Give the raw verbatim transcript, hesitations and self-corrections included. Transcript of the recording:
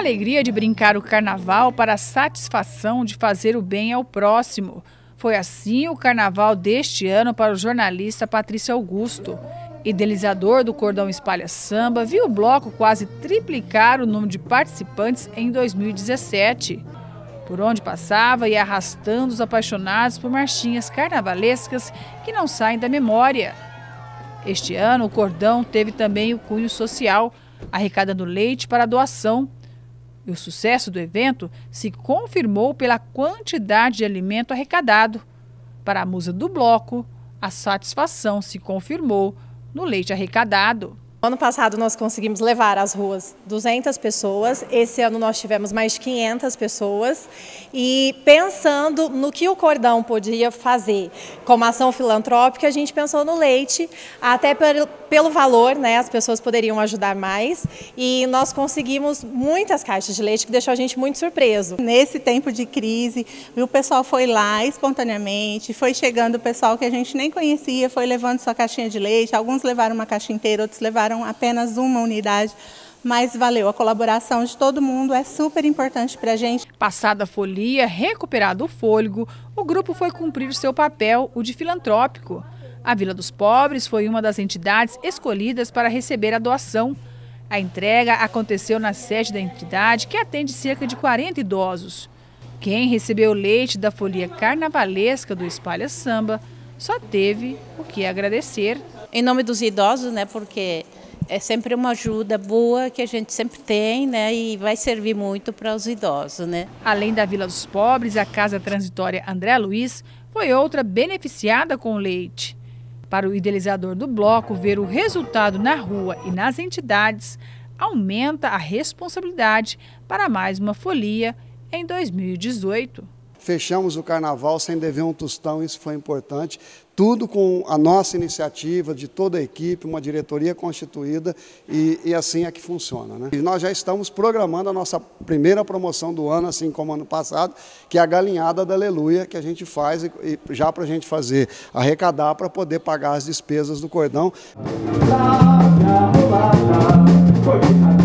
alegria de brincar o carnaval para a satisfação de fazer o bem ao próximo. Foi assim o carnaval deste ano para o jornalista Patrício Augusto. Idealizador do Cordão Espalha Samba, viu o bloco quase triplicar o número de participantes em dois mil e dezessete. Por onde passava, ia arrastando os apaixonados por marchinhas carnavalescas que não saem da memória. Este ano, o cordão teve também o cunho social, arrecadando leite para doação. E o sucesso do evento se confirmou pela quantidade de alimento arrecadado. Para a musa do bloco, a satisfação se confirmou no leite arrecadado. Ano passado nós conseguimos levar às ruas duzentas pessoas, esse ano nós tivemos mais de quinhentas pessoas e pensando no que o cordão podia fazer como ação filantrópica, a gente pensou no leite, até pelo, pelo valor, né, as pessoas poderiam ajudar mais e nós conseguimos muitas caixas de leite que deixou a gente muito surpreso. Nesse tempo de crise, o pessoal foi lá espontaneamente, foi chegando o pessoal que a gente nem conhecia, foi levando sua caixinha de leite, alguns levaram uma caixa inteira, outros levaram apenas uma unidade, mas valeu. A colaboração de todo mundo é super importante para a gente. Passada a folia, recuperado o fôlego, o grupo foi cumprir o seu papel, o de filantrópico. A Vila dos Pobres foi uma das entidades escolhidas para receber a doação. A entrega aconteceu na sede da entidade, que atende cerca de quarenta idosos. Quem recebeu o leite da folia carnavalesca do Espalha Samba só teve o que agradecer. Em nome dos idosos, né, porque é sempre uma ajuda boa que a gente sempre tem, né, e vai servir muito para os idosos, né. Além da Vila dos Pobres, a Casa Transitória André Luiz foi outra beneficiada com o leite. Para o idealizador do bloco, ver o resultado na rua e nas entidades aumenta a responsabilidade para mais uma folia em dois mil e dezoito. Fechamos o carnaval sem dever um tostão, isso foi importante. Tudo com a nossa iniciativa, de toda a equipe, uma diretoria constituída e, e assim é que funciona, né? E nós já estamos programando a nossa primeira promoção do ano, assim como ano passado, que é a galinhada da Aleluia, que a gente faz e, e já para a gente fazer, arrecadar para poder pagar as despesas do cordão.